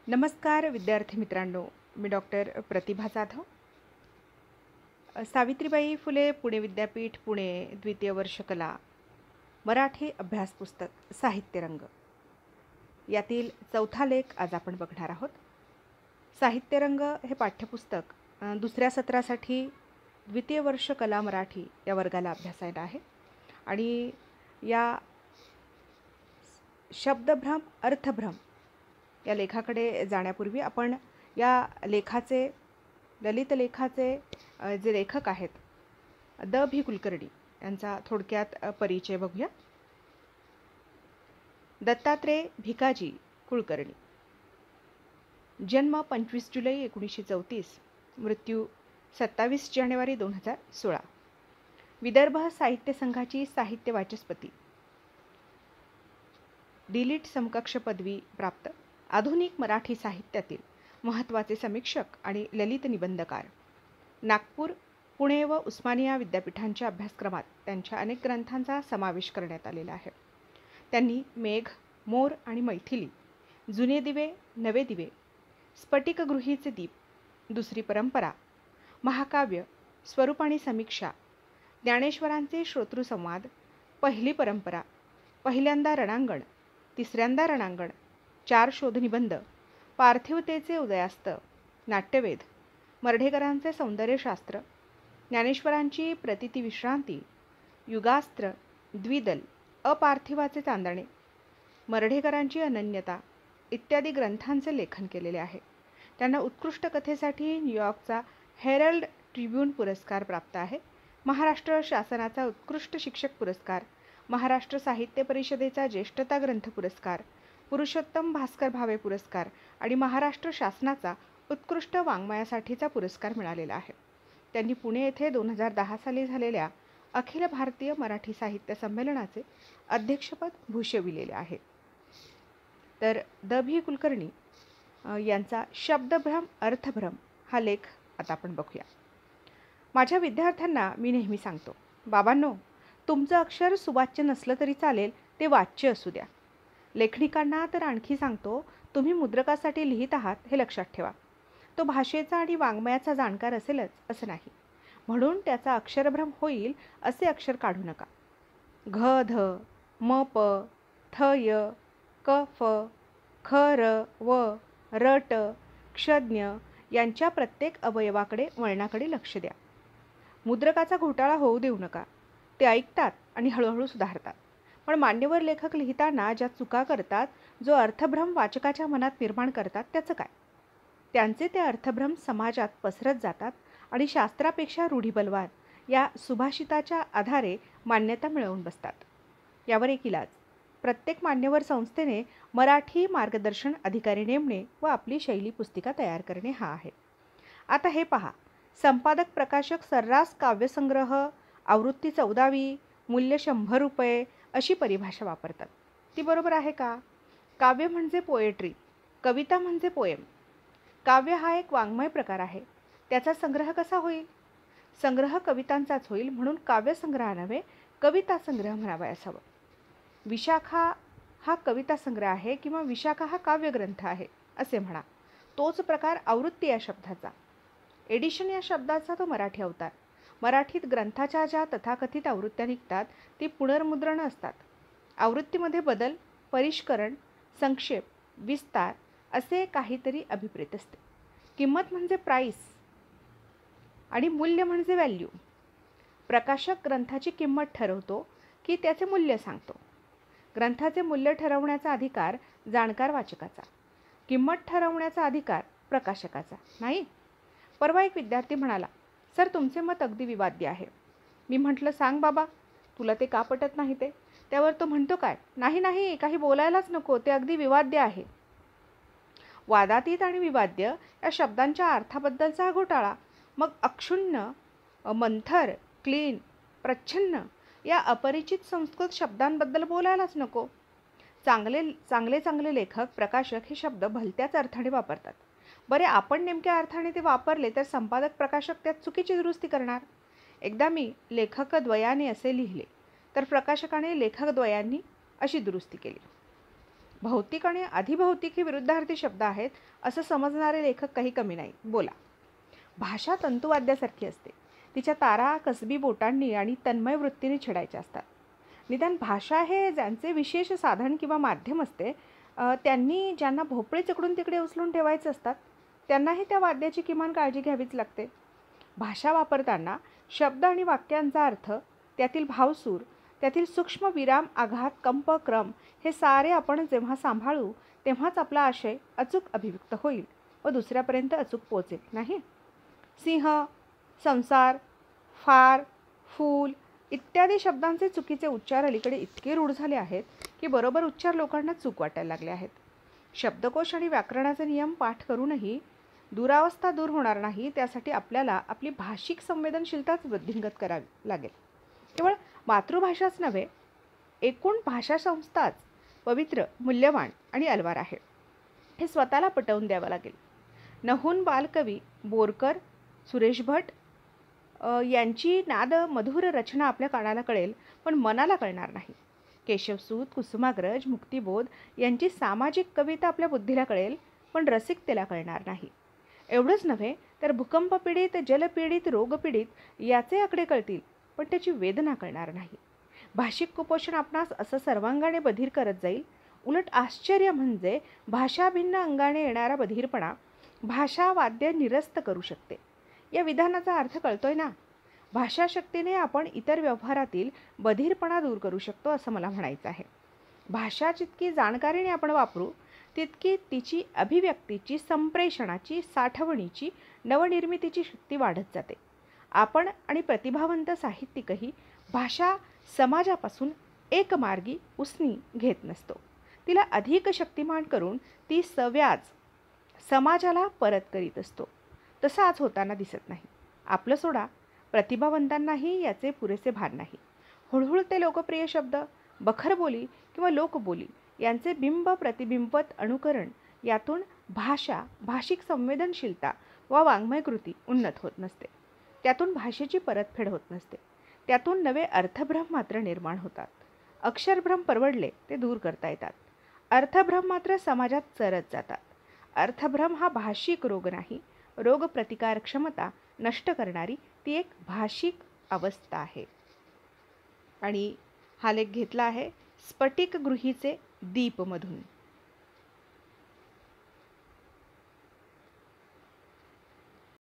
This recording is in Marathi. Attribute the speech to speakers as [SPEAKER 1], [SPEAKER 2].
[SPEAKER 1] नमस्कार विद्यार्थी मित्रांनो, मी डॉक्टर प्रतिभा जाधव. सावित्रीबाई फुले पुणे विद्यापीठ पुणे द्वितीय वर्ष कला मराठी अभ्यास पुस्तक साहित्यरंग यातील चौथा लेख आज आपण बघणार आहोत. साहित्यरंग हे पाठ्यपुस्तक दुसऱ्या सत्रासाठी द्वितीय वर्ष कला मराठी या वर्गाला अभ्यासायला आहे आणि या शब्दभ्रम अर्थभ्रम या लेखाकडे जाण्यापूर्वी आपण या लेखाचे ललित लेखाचे जे लेखक आहेत द.भी. कुलकर्णी यांचा थोडक्यात परिचय बघूया. दत्तात्रेय भिकाजी कुलकर्णी, जन्म 25 जुलै 1934, मृत्यू 27 जानेवारी 2016. विदर्भ साहित्य संघाची साहित्य वाचस्पती, डिलीट समकक्ष पदवी प्राप्त, आधुनिक मराठी साहित्यातील महत्त्वाचे समीक्षक आणि ललित निबंधकार. नागपूर, पुणे व उस्मानिया विद्यापीठांच्या अभ्यासक्रमात त्यांच्या अनेक ग्रंथांचा समावेश करण्यात आलेला आहे. त्यांनी मेघ, मोर आणि मैथिली, जुने दिवे, नवे दिवे, स्फटिकगृहीचे दीप, दुसरी परंपरा, महाकाव्य, स्वरूप आणि समीक्षा, ज्ञानेश्वरांचे श्रोतृसंवाद, पहिली परंपरा, पहिल्यांदा रणांगण, तिसऱ्यांदा रणांगण, 4 शोधनिबंध, पार्थिवतेचे उदयास्त, नाट्यवेध, मर्ढेकरांचे सौंदर्यशास्त्र, ज्ञानेश्वरांची प्रतिती विश्रांती, युगास्त्र, द्विदल, अपार्थिवाचे चांदणे, मर्ढेकरांची अनन्यता इत्यादी ग्रंथांचे लेखन केलेले आहे. त्यांना उत्कृष्ट कथेसाठी न्यूयॉर्कचा हेरल्ड ट्रिब्यून पुरस्कार प्राप्त आहे. महाराष्ट्र शासनाचा उत्कृष्ट शिक्षक पुरस्कार, महाराष्ट्र साहित्य परिषदेचा ज्येष्ठता ग्रंथ पुरस्कार, पुरुषोत्तम भास्कर भावे पुरस्कार आणि महाराष्ट्र शासनाचा उत्कृष्ट वाङ्मयासाठीचा पुरस्कार मिळालेला आहे. त्यांनी पुणे येथे 2010 साली झालेल्या अखिल भारतीय मराठी साहित्य संमेलनाचे अध्यक्षपद भूषविलेले आहे. तर द.भी. कुलकर्णी यांचा शब्दभ्रम अर्थभ्रम हा लेख आता आपण बघूया. माझ्या विद्यार्थ्यांना मी नेहमी सांगतो, बाबांनो, तुमचं अक्षर सुवाच्य नसलं तरी चालेल, ते वाच्य असू द्या. लेखनिकांना तर आणखी सांगतो, तुम्ही मुद्रकासाठी लिहित आहात हे लक्षात ठेवा. तो भाषेचा आणि वाङ्मयाचा जाणकार असेलच असं नाही, म्हणून त्याचा अक्षरभ्रम होईल असे अक्षर काढू नका. घ ध म प थ य क फ ख र व र ट क्षज्ञ यांच्या प्रत्येक अवयवाकडे वळणाकडे लक्ष द्या. मुद्रकाचा घोटाळा होऊ देऊ नका. ते ऐकतात आणि हळूहळू सुधारतात, पण मान्यवर लेखक लिहिताना ज्या चुका करतात, जो अर्थभ्रम वाचकाच्या मनात निर्माण करतात, त्याचं काय? त्यांचे ते अर्थभ्रम समाजात पसरत जातात आणि शास्त्रापेक्षा रूढिबलवाद या सुभाषिताच्या आधारे मान्यता मिळवून बसतात. यावर एक इलाज, प्रत्येक मान्यवर संस्थेने मराठी मार्गदर्शन अधिकारी नेमणे व आपली शैली पुस्तिका तयार करणे हा आहे. आता हे पहा, संपादक प्रकाशक सर्रास काव्यसंग्रह, आवृत्ती 14वी, मूल्य 100 रुपये अशी परिभाषा वापरतात. ती बरोबर आहे का? काव्य म्हणजे पोएट्री, कविता म्हणजे पोएम. काव्य हा एक वाङ्मय प्रकार आहे. त्याचा संग्रह कसा होईल? संग्रह कवितांचाच होईल, म्हणून काव्यसंग्रह नव्हे, कविता संग्रह म्हणावयास हवं. विशाखा हा कविता संग्रह आहे किंवा विशाखा हा काव्यग्रंथ आहे असे म्हणा. तोच प्रकार आवृत्ती या शब्दाचा, एडिशन या शब्दाचा तो मराठी अवतार. मराठीत ग्रंथाच्या ज्या तथाकथित आवृत्त्या निघतात ती पुनर्मुद्रण असतात. आवृत्तीमध्ये बदल, परिष्करण, संक्षेप, विस्तार असे काहीतरी अभिप्रेत असते. किंमत म्हणजे प्राईस आणि मूल्य म्हणजे व्हॅल्यू. प्रकाशक ग्रंथाची किंमत ठरवतो की त्याचे मूल्य सांगतो. ग्रंथाचे मूल्य ठरवण्याचा अधिकार जाणकार वाचकाचा, किंमत ठरवण्याचा अधिकार प्रकाशकाचा नाही. परवा एक विद्यार्थी म्हणाला, सर, तुमचे मत अगदी विवाद्य आहे. मी म्हटलं, सांग बाबा, तुला ते का पटत नाही ते? त्यावर तो म्हणतो काय, नाही नाही, काही बोलायलाच नको, ते अगदी विवाद्य आहे. वादातीत आणि विवाद्य या शब्दांच्या अर्थाबद्दलचा घोटाळा. मग अक्षुण्ण, मंथर, क्लीन, प्रच्छन्न या अपरिचित संस्कृत शब्दांबद्दल बोलायलाच नको. चांगले लेखक, प्रकाशक हे शब्द भलत्याच अर्थाने वापरतात. बरे, आपण नेमक्या अर्थाने ते वापरले तर संपादक प्रकाशक त्यात चुकीची दुरुस्ती करणार. एकदा मी लेखकद्वयाने असे लिहिले तर प्रकाशकाने लेखकद्वयांनी अशी दुरुस्ती केली. भौतिक आणि अधिभौतिक हे विरुद्धार्थी शब्द आहेत असं समजणारे लेखक काही कमी नाही. बोला. भाषा तंतुवाद्यासारखी असते. तिच्या तारा कसबी बोटांनी आणि तन्मय वृत्तीने छेडायच्या असतात. निदान भाषा हे ज्यांचे विशेष साधन किंवा माध्यम असते, त्यांनी ज्यांना भोपळे चकडून तिकडे उचलून ठेवायचे असतात, त्यांनाही त्या वाद्याची किमान काळजी घ्यावीच लागते. भाषा वापरताना शब्द आणि वाक्यांचा अर्थ, त्यातील भावसूर, त्यातील सूक्ष्म विराम, आघात, कंप, क्रम हे सारे आपण जेव्हा सांभाळू तेव्हाच आपला आशय अचूक अभिव्यक्त होईल व दुसऱ्यापर्यंत अचूक पोचेल, नाही? सिंह, संसार, फार, फूल इत्यादी शब्दांचे चुकीचे उच्चार अलीकडे इतके रूढ झाले आहेत की बरोबर उच्चार लोकांना चूक वाटायला लागले आहेत. शब्दकोश आणि व्याकरणाचे नियम पाठ करूनही दुरावस्था दूर होणार नाही. त्यासाठी आपल्याला आपली भाषिक संवेदनशीलताच वृद्धिंगत करावी लागेल. केवळ मातृभाषाच नव्हे, एकूण भाषा संस्थाच पवित्र, मूल्यवान आणि अलवार आहे हे स्वतःला पटवून द्यावं लागेल. नहुन बालकवी बोरकर, सुरेश भट यांची नाद मधुर रचना आपल्या कानाला कळेल, पण मनाला कळणार नाही. केशवसूत, कुसुमाग्रज, मुक्तिबोध यांची सामाजिक कविता आपल्या बुद्धीला कळेल, पण रसिकतेला कळणार नाही. एवढंच नव्हे तर भूकंपपीडित, जलपीडित, रोगपीडित याचे आकडे कळतील, पण त्याची वेदना कळणार नाही. भाषिक कुपोषण आपणास असं सर्वांगाने बधीर करत जाईल. उलट आश्चर्य म्हणजे भाषा भिन्न अंगाने येणारा बधीरपणा भाषा वाद्य निरस्त करू शकते. या विधानाचा अर्थ कळतोय ना? भाषाशक्तीने आपण इतर व्यवहारातील बधीरपणा दूर करू शकतो असं मला म्हणायचं आहे. भाषा जितकी जाणकारीने आपण वापरू तितकी तिची अभिव्यक्तीची, संप्रेषणाची, साठवणीची, नवनिर्मितीची शक्ती वाढत जाते. आपण आणि प्रतिभावंत साहित्यिकही भाषा समाजापासून एकमार्गी उसनी घेत नसतो. तिला अधिक शक्तिमान करून ती सव्याज समाजाला परत करीत असतो. तसं आज होताना दिसत नाही. आपलं सोडा, प्रतिभावंतांनाही याचे पुरेसे भान नाही. हुळहुळते लोकप्रिय शब्द, बखरबोली किंवा लोकबोली यांचे बिंब प्रतिबिंबत अनुकरण यातून भाषा, भाषिक संवेदनशीलता वा वाङ्मयकृती उन्नत होत नसते. त्यातून भाषेची परतफेड होत नसते. त्यातून नवे अर्थभ्रम मात्र निर्माण होतात. अक्षरभ्रम परवडले ते दूर करता येतात. अर्थभ्रम मात्र समाजात चरत जातात. अर्थभ्रम हा भाषिक रोग नाही, रोगप्रतिकार क्षमता नष्ट करणारी ती एक भाषिक अवस्था आहे. आणि हा लेख घेतला आहे स्फटिकगृहीचे दीपमधून.